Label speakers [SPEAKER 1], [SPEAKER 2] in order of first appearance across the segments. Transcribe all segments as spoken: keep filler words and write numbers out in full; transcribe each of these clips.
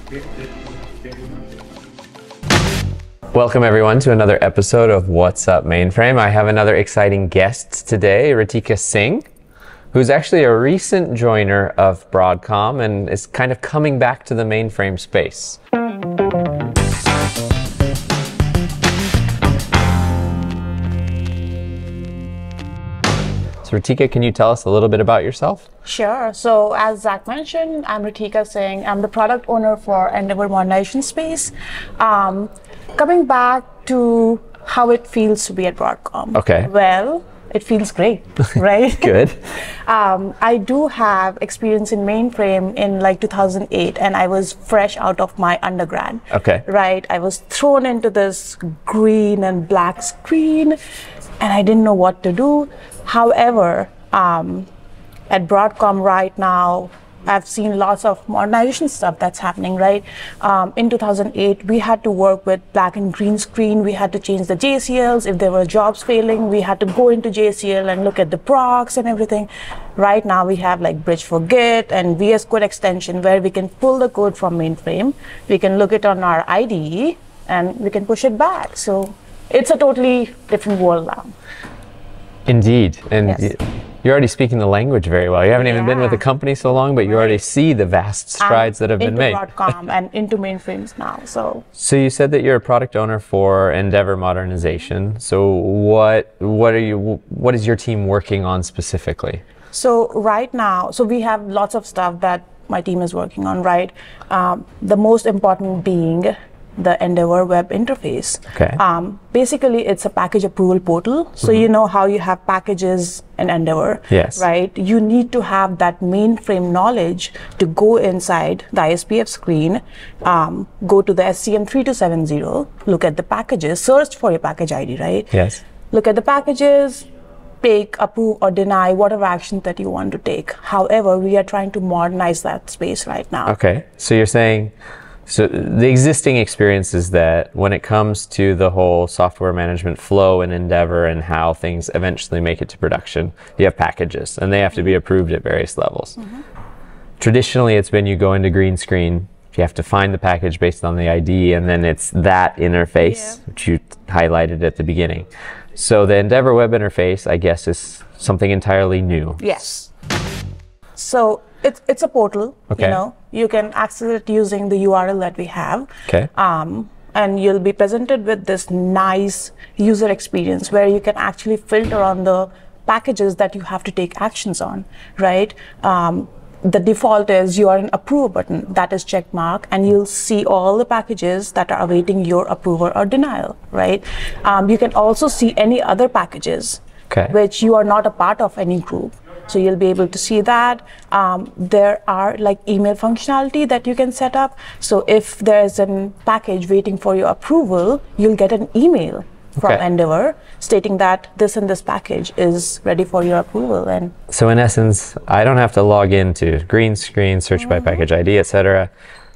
[SPEAKER 1] Welcome everyone to another episode of What's Up Mainframe. I have another exciting guest today, Ritika Singh, who's actually a recent joiner of Broadcom and is kind of coming back to the mainframe space. So Ritika, can you tell us a little bit about yourself?
[SPEAKER 2] Sure. So as Zach mentioned, I'm Ritika Singh. I'm the product owner for Endevor Modernization Space. Um, coming back to how it feels to be at Broadcom.
[SPEAKER 1] Okay.
[SPEAKER 2] Well, it feels great, right?
[SPEAKER 1] Good.
[SPEAKER 2] um, I do have experience in mainframe in like two thousand eight, and I was fresh out of my undergrad.
[SPEAKER 1] Okay.
[SPEAKER 2] Right. I was thrown into this green and black screen, and I didn't know what to do. However, um, at Broadcom right now, I've seen lots of modernization stuff that's happening, right? Um, in two thousand eight, we had to work with black and green screen. We had to change the J C Ls. If there were jobs failing, we had to go into J C L and look at the procs and everything. Right now, we have like Bridge for Git and V S Code extension where we can pull the code from mainframe. We can look it on our I D E and we can push it back. So it's a totally different world now.
[SPEAKER 1] Indeed. And
[SPEAKER 2] Yes.
[SPEAKER 1] you're already speaking the language very well. You haven't even been with the
[SPEAKER 2] Yeah.
[SPEAKER 1] company so long, but you already see the vast strides that have been made.
[SPEAKER 2] Into Broadcom and into mainframes now. So
[SPEAKER 1] So you said that you're a product owner for Endevor Modernization. So what what are you what is your team working on specifically?
[SPEAKER 2] So right now, so we have lots of stuff that my team is working on, right? Um, the most important being the Endevor web interface.
[SPEAKER 1] Okay.
[SPEAKER 2] Um, basically, it's a package approval portal. So mm-hmm. you know how you have packages in Endevor,
[SPEAKER 1] yes.
[SPEAKER 2] right? You need to have that mainframe knowledge to go inside the I S P F screen, um, go to the S C M three two seven zero, look at the packages, search for your package I D, right?
[SPEAKER 1] Yes.
[SPEAKER 2] Look at the packages, take, approve, or deny whatever action that you want to take. However, we are trying to modernize that space right now.
[SPEAKER 1] Okay. So you're saying, so the existing experience is that when it comes to the whole software management flow in Endevor and how things eventually make it to production, you have packages and they have to be approved at various levels. Mm-hmm. Traditionally, it's been you go into green screen, you have to find the package based on the I D, and then it's that interface, yeah. which you highlighted at the beginning. So the Endevor web interface, I guess, is something entirely new.
[SPEAKER 2] Yes. So it's it's a portal.
[SPEAKER 1] Okay.
[SPEAKER 2] You know, you can access it using the U R L that we have.
[SPEAKER 1] Okay.
[SPEAKER 2] Um, and you'll be presented with this nice user experience where you can actually filter on the packages that you have to take actions on, right? Um, the default is you are an approve button, that is check mark, and you'll see all the packages that are awaiting your approval or denial, right? Um, you can also see any other packages,
[SPEAKER 1] okay.
[SPEAKER 2] which you are not a part of any group. So you'll be able to see that. Um, there are like email functionality that you can set up. So if there's a package waiting for your approval, you'll get an email from
[SPEAKER 1] okay.
[SPEAKER 2] Endevor stating that this and this package is ready for your approval. And
[SPEAKER 1] so in essence, I don't have to log into green screen, search mm-hmm. by package I D, et cetera.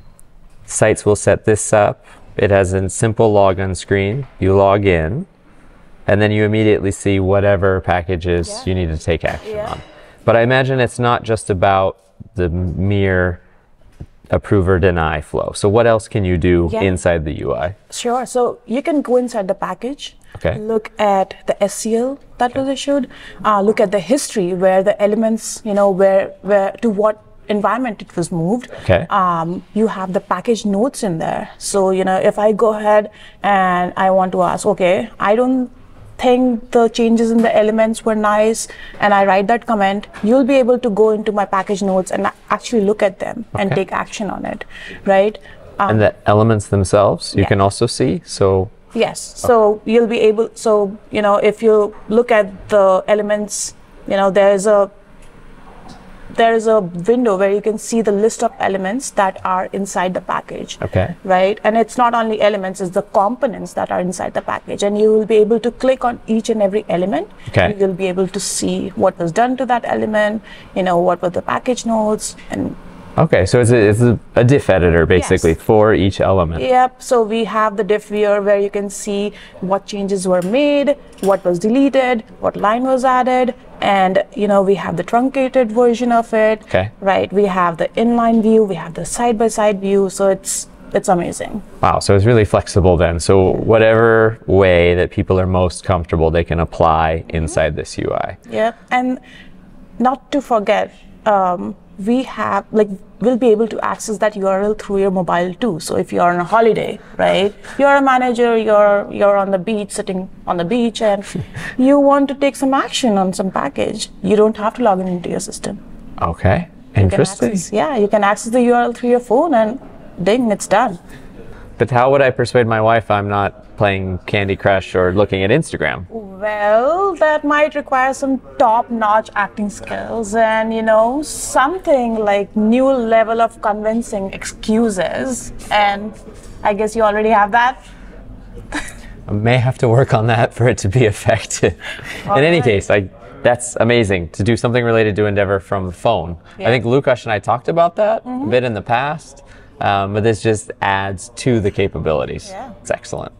[SPEAKER 1] Sites will set this up. It has a simple login screen. You log in, and then you immediately see whatever packages yeah. you need to take action yeah. on. But I imagine it's not just about the mere approve or deny flow. So what else can you do yeah. inside the U I?
[SPEAKER 2] Sure. So you can go inside the package,
[SPEAKER 1] okay.
[SPEAKER 2] look at the S C L that okay. was issued, uh, look at the history where the elements, you know, where, where to what environment it was moved.
[SPEAKER 1] Okay.
[SPEAKER 2] Um, you have the package notes in there. So, you know, if I go ahead and I want to ask, okay, I don't think the changes in the elements were nice, and I write that comment, you'll be able to go into my package notes and actually look at them okay. and take action on it, right? Um,
[SPEAKER 1] and the elements themselves you
[SPEAKER 2] yeah.
[SPEAKER 1] can also see, so
[SPEAKER 2] yes, so okay. you'll be able, so you know, if you look at the elements, you know, there's a there is a window where you can see the list of elements that are inside the package.
[SPEAKER 1] Okay.
[SPEAKER 2] Right? And it's not only elements, it's the components that are inside the package. And you will be able to click on each and every element.
[SPEAKER 1] Okay.
[SPEAKER 2] And you'll be able to see what was done to that element, you know, what were the package notes, and
[SPEAKER 1] Okay, so it's a, it's a, a diff editor basically
[SPEAKER 2] Yes.
[SPEAKER 1] for each element.
[SPEAKER 2] Yep, so we have the diff viewer where you can see what changes were made, what was deleted, what line was added, and you know, we have the truncated version of it.
[SPEAKER 1] Okay.
[SPEAKER 2] Right, we have the inline view, we have the side-by-side view, so it's it's amazing.
[SPEAKER 1] Wow, so it's really flexible then. So whatever way that people are most comfortable, they can apply inside this U I.
[SPEAKER 2] Yep, and not to forget, um, we have, like, we'll be able to access that U R L through your mobile too. So if you're on a holiday, right, you're a manager, you're you're on the beach, sitting on the beach, and you want to take some action on some package, you don't have to log in into your system.
[SPEAKER 1] Okay,
[SPEAKER 2] You can
[SPEAKER 1] interesting.
[SPEAKER 2] access- yeah, you can access the U R L through your phone, and ding, it's done.
[SPEAKER 1] But how would I persuade my wife I'm not playing Candy Crush or looking at Instagram?
[SPEAKER 2] Well, that might require some top-notch acting skills and, you know, something like new level of convincing excuses. And I guess you already have that.
[SPEAKER 1] I may have to work on that for it to be effective. In any
[SPEAKER 2] right.
[SPEAKER 1] case, I, that's amazing to do something related to Endevor from the phone. I think Lukash and I talked about that a bit in the past, um, but this just adds to the capabilities.
[SPEAKER 2] Yeah.
[SPEAKER 1] It's excellent.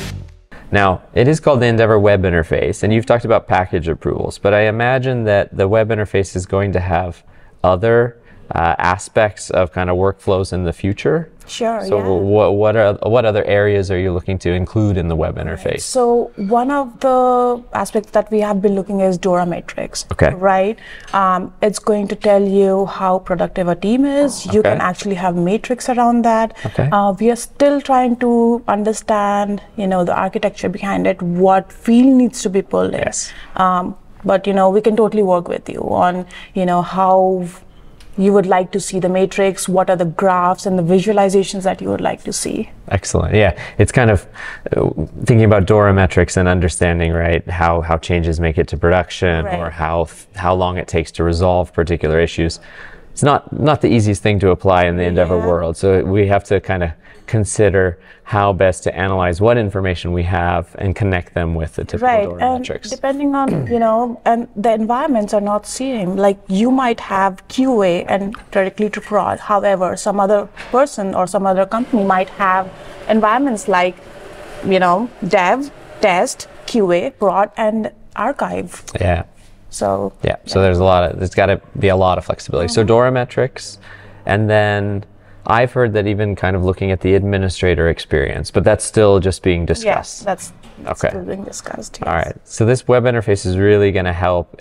[SPEAKER 1] Now, it is called the Endevor Web Interface, and you've talked about package approvals, but I imagine that the web interface is going to have other uh, aspects of kind of workflows in the future.
[SPEAKER 2] Sure,
[SPEAKER 1] So
[SPEAKER 2] yeah.
[SPEAKER 1] what, what, are, what other areas are you looking to include in the web interface?
[SPEAKER 2] So one of the aspects that we have been looking is Dora Matrix.
[SPEAKER 1] Okay.
[SPEAKER 2] Right? Um, it's going to tell you how productive a team is. You
[SPEAKER 1] Okay.
[SPEAKER 2] can actually have matrix around that.
[SPEAKER 1] Okay.
[SPEAKER 2] Uh, we are still trying to understand, you know, the architecture behind it, what field needs to be pulled in.
[SPEAKER 1] Yes.
[SPEAKER 2] Um, but, you know, we can totally work with you on, you know, how you would like to see the matrix, what are the graphs and the visualizations that you would like to see.
[SPEAKER 1] Excellent. Yeah, it's kind of uh, thinking about Dora metrics and understanding, right, how how changes make it to production,
[SPEAKER 2] Right.
[SPEAKER 1] or how how long it takes to resolve particular issues. It's not not the easiest thing to apply in the Endevor
[SPEAKER 2] Yeah.
[SPEAKER 1] world. So we have to kind of consider how best to analyze what information we have and connect them with the typical
[SPEAKER 2] Right,
[SPEAKER 1] Dora
[SPEAKER 2] and
[SPEAKER 1] metrics.
[SPEAKER 2] depending on, you know, and the environments are not same. Like you might have Q A and directly to prod. However, some other person or some other company might have environments like, you know, dev, test, Q A, prod, and archive.
[SPEAKER 1] Yeah.
[SPEAKER 2] So
[SPEAKER 1] Yeah, so there's a lot of, there's got to be a lot of flexibility. So Dora metrics, and then I've heard that even kind of looking at the administrator experience, but that's still just being
[SPEAKER 2] yes,
[SPEAKER 1] discussed.
[SPEAKER 2] that's, that's
[SPEAKER 1] Okay.
[SPEAKER 2] still being discussed.
[SPEAKER 1] All
[SPEAKER 2] yes.
[SPEAKER 1] right, so this web interface is really going to help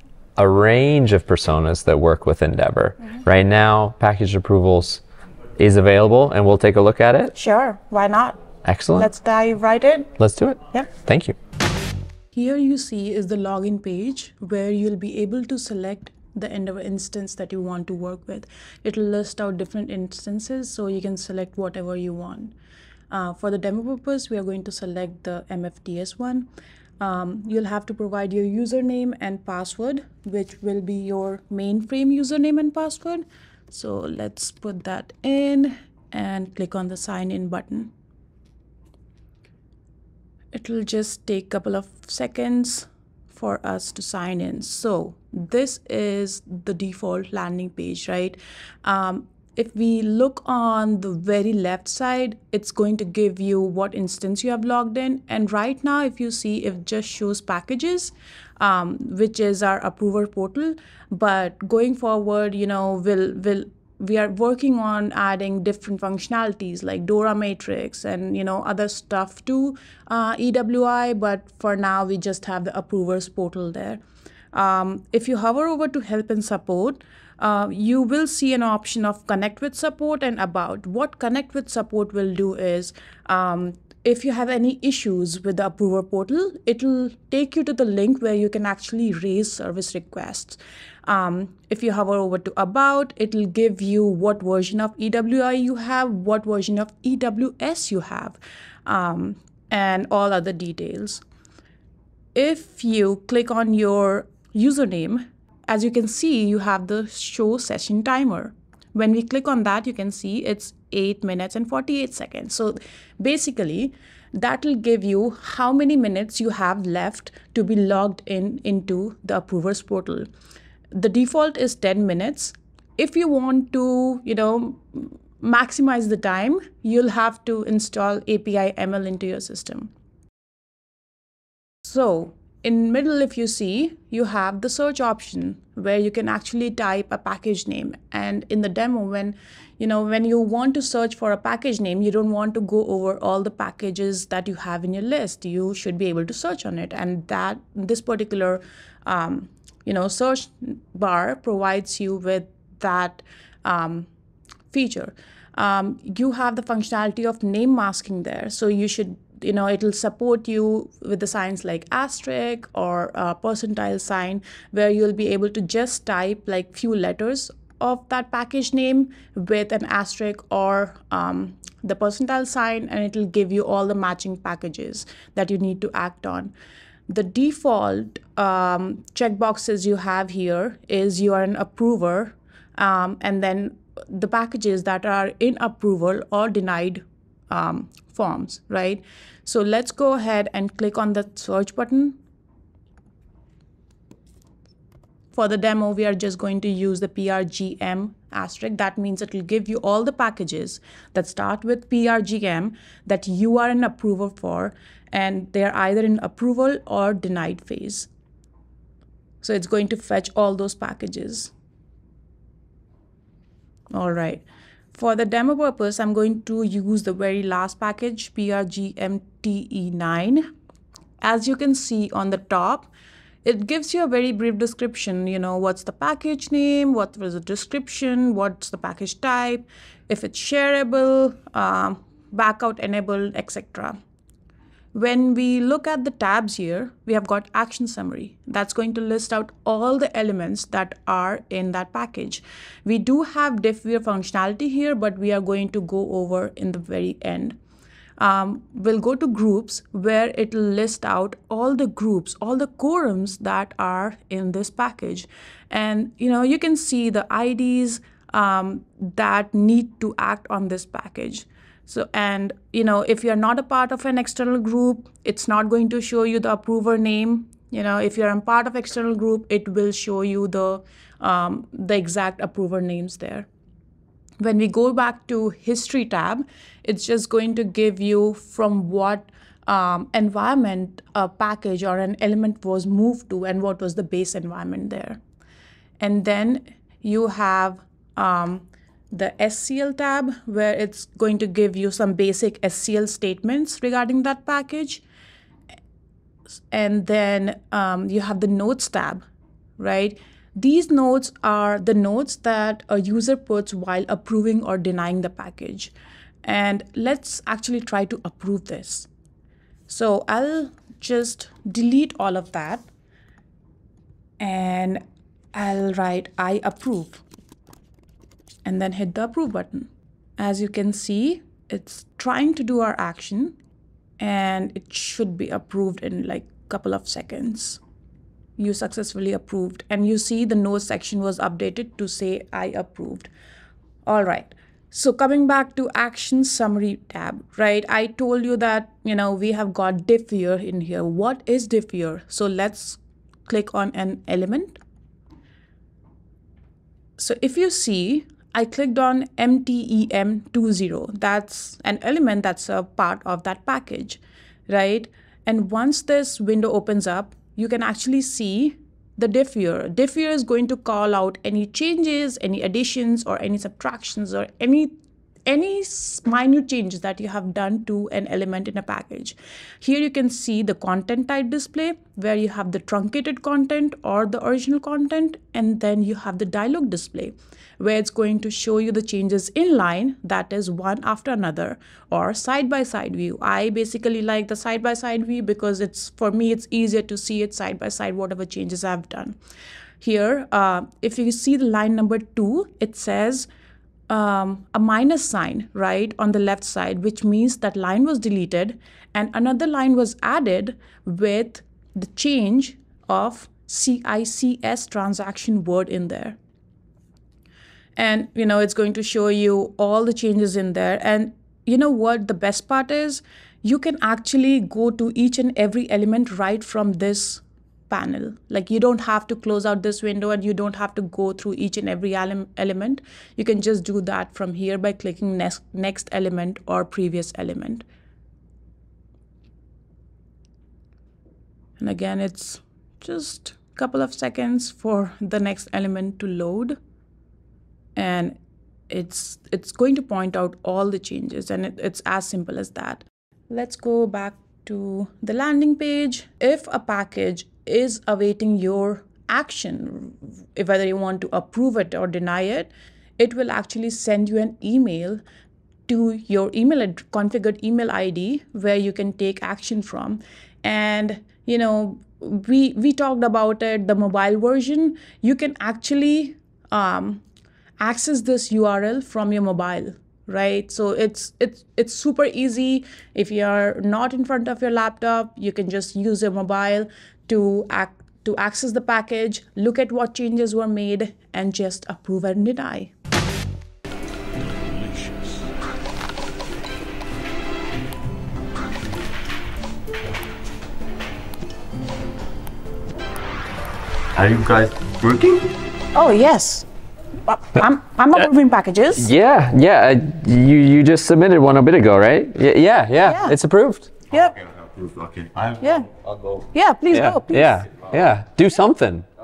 [SPEAKER 1] a range of personas that work with Endevor. Right now, package approvals is available, and we'll take a look at it.
[SPEAKER 2] Sure, why not?
[SPEAKER 1] Excellent.
[SPEAKER 2] Let's dive right in.
[SPEAKER 1] Let's do it.
[SPEAKER 2] Yep.
[SPEAKER 1] Thank you.
[SPEAKER 3] Here you see is the login page where you'll be able to select the Endevor instance that you want to work with. It'll list out different instances, so you can select whatever you want. Uh, for the demo purpose, we are going to select the M F T S one. Um, you'll have to provide your username and password, which will be your mainframe username and password. So let's put that in and click on the sign in button. It'll just take a couple of seconds for us to sign in. So this is the default landing page, right? Um, if we look on the very left side, it's going to give you what instance you have logged in. And right now, if you see, it just shows packages, um, which is our approver portal. But going forward, you know, we'll, we'll, we are working on adding different functionalities like Dora Matrix and, you know, other stuff to uh, E W I. But for now, we just have the approvers portal there. Um, if you hover over to help and support, uh, you will see an option of connect with support and about. What connect with support will do is, um, if you have any issues with the approver portal, it'll take you to the link where you can actually raise service requests. Um, if you hover over to about, it'll give you what version of E W I you have, what version of E W S you have, um, and all other details. If you click on your username, as you can see, you have the show session timer. When we click on that, you can see it's eight minutes and forty-eight seconds. So basically, that will give you how many minutes you have left to be logged in into the approvers portal. The default is ten minutes. if you want to, you know, maximize the time, you'll have to install A P I M L into your system. So in middle, if you see, you have the search option where you can actually type a package name. And in the demo, when you know when you want to search for a package name, you don't want to go over all the packages that you have in your list. You should be able to search on it, and that this particular um, you know search bar provides you with that um, feature. Um, you have the functionality of name masking there, so you should you know it'll support you with the signs like asterisk or uh, percentile sign, where you'll be able to just type like few letters of that package name with an asterisk or um, the percentile sign, and it'll give you all the matching packages that you need to act on. The default um, checkboxes you have here is you are an approver, um, and then the packages that are in approval or denied um, forms, right? So let's go ahead and click on the search button. For the demo, we are just going to use the P R G M asterisk. That means it will give you all the packages that start with P R G M that you are an approver for, and they're either in approval or denied phase. So it's going to fetch all those packages. All right. For the demo purpose, I'm going to use the very last package, P R G M T E nine. As you can see on the top, it gives you a very brief description, you know, what's the package name, what was the description, what's the package type, if it's shareable, um, backout enabled, et cetera. When we look at the tabs here, we have got action summary. That's going to list out all the elements that are in that package. We do have diffviewer functionality here, but we are going to go over in the very end. Um, we'll go to groups, where it will list out all the groups, all the quorums that are in this package. And you know, you can see the I Ds um, that need to act on this package. So, and you know, if you're not a part of an external group, it's not going to show you the approver name. You know, if you're a part of external group, it will show you the um, the exact approver names there. When we go back to history tab, it's just going to give you from what um, environment a package or an element was moved to and what was the base environment there. And then you have um, the S C L tab, where it's going to give you some basic S C L statements regarding that package. And then um, you have the notes tab, right? These notes are the notes that a user puts while approving or denying the package. And let's actually try to approve this. So I'll just delete all of that, and I'll write I approve, and then hit the approve button. As you can see, it's trying to do our action, and it should be approved in like a couple of seconds. You successfully approved, and you see the notes section was updated to say I approved. All right. So coming back to action summary tab, right? I told you that, you know, we have got diffviewer in here. What is diffviewer? So let's click on an element. So if you see, I clicked on M T E M twenty. That's an element that's a part of that package, right? And once this window opens up, you can actually see the diffviewer. Diffviewer is going to call out any changes, any additions, or any subtractions, or any any minute changes that you have done to an element in a package. Here you can see the content type display, where you have the truncated content or the original content, and then you have the dialog display, where it's going to show you the changes in line, that is one after another, or side-by-side view. I basically like the side-by-side view because it's, for me, it's easier to see it side-by-side, whatever changes I've done. Here, uh, if you see the line number two, it says um, a minus sign, right, on the left side, which means that line was deleted and another line was added with the change of C I C S transaction word in there. And, you know, it's going to show you all the changes in there. And you know what the best part is? You can actually go to each and every element right from this panel. Like you don't have to close out this window and you don't have to go through each and every ele element. You can just do that from here by clicking next, next element or previous element. And again, it's just a couple of seconds for the next element to load. And it's, it's going to point out all the changes, and it, it's as simple as that. Let's go back to the landing page. If a package is awaiting your action, if whether you want to approve it or deny it, it will actually send you an email to your email configured email I D where you can take action from. And you know, we we talked about it, the mobile version. You can actually um, access this U R L from your mobile, right? So it's it's it's super easy. If you're not in front of your laptop, you can just use your mobile to act to access the package, look at what changes were made, and just approve and deny.
[SPEAKER 4] Delicious. Are you guys working?
[SPEAKER 2] Oh, yes. I'm, I'm approving packages.
[SPEAKER 1] Yeah, yeah. uh, You you just submitted one a bit ago, right? Yeah, yeah, yeah.
[SPEAKER 2] Yeah.
[SPEAKER 1] It's approved.
[SPEAKER 2] Yep.
[SPEAKER 4] Okay, I'll
[SPEAKER 2] Yeah.
[SPEAKER 4] I'll go.
[SPEAKER 2] Yeah, please
[SPEAKER 1] Yeah,
[SPEAKER 2] go. Please.
[SPEAKER 1] yeah, yeah. Do something.